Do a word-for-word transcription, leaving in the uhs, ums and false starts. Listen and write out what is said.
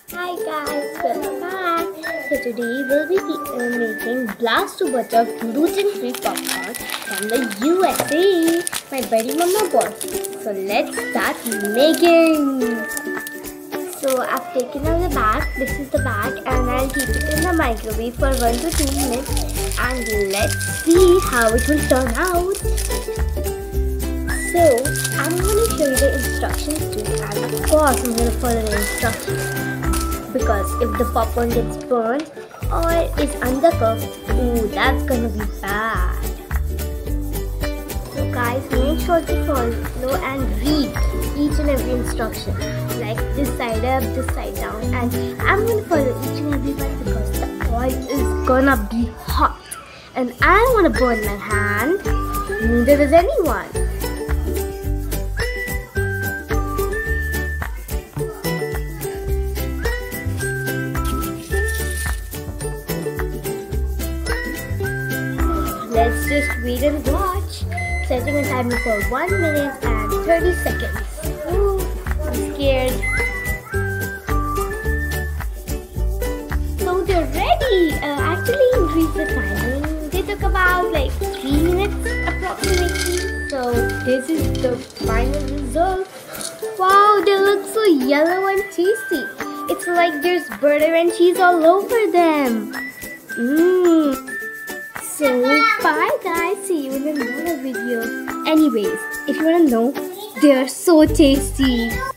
Hi guys, welcome back. So today we'll be uh, making blast to butter gluten-free popcorn from the U S A. My buddy mama bought. So let's start making. So I've taken out the bag. This is the bag, and I'll keep it in the microwave for one to two minutes. And let's see how it will turn out. So I'm going to show you the instructions too, and of course I'm going to follow the instructions. Because if the popcorn gets burned or is undercooked, ooh, that's gonna be bad. So guys, make sure to follow and read each and every instruction. Like this side up, this side down. And I'm gonna follow each and every one because the oil is gonna be hot. And I don't wanna burn my hand. Neither does anyone. Let's just wait and watch. Setting a timer for one minute and thirty seconds. Ooh, I'm scared. So they're ready. Uh, actually, increase the timing. They took about like three minutes approximately. So this is the final result. Wow, they look so yellow and tasty. It's like there's butter and cheese all over them. Mmm. So, bye guys, see you in another video. Anyways, if you wanna know, they are so tasty.